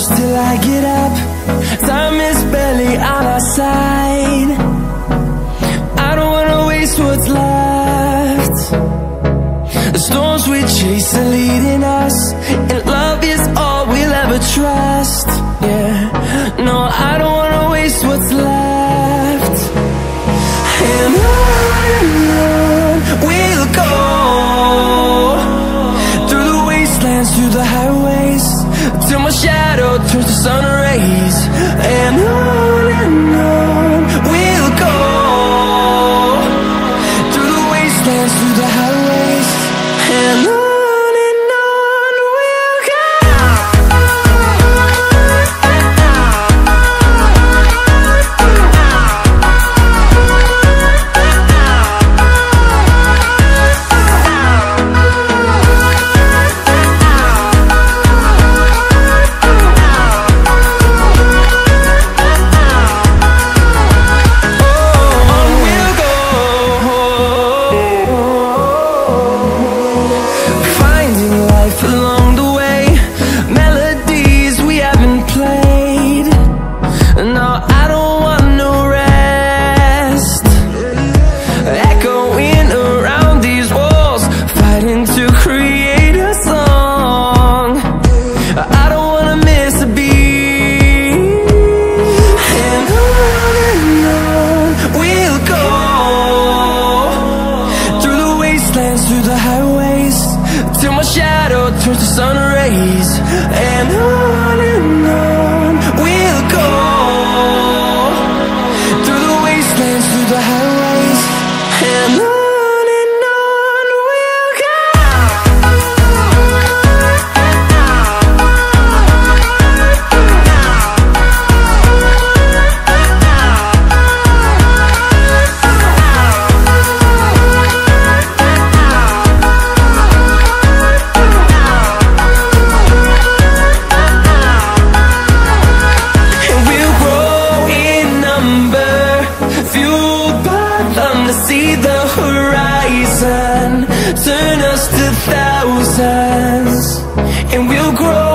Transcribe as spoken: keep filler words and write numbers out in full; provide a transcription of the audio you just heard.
push till I get up. Time is barely on our side. I don't wanna waste what's left. The storms we chase are leading us, and love is all we'll ever trust. Yeah, no, I don't wanna waste what's left. And on and on we'll go, through the wastelands, through the highways, till my shadow turns to sun rays. And on and on we'll go, through the wastelands, through the highways, and on. Turn us to thousands, and we'll grow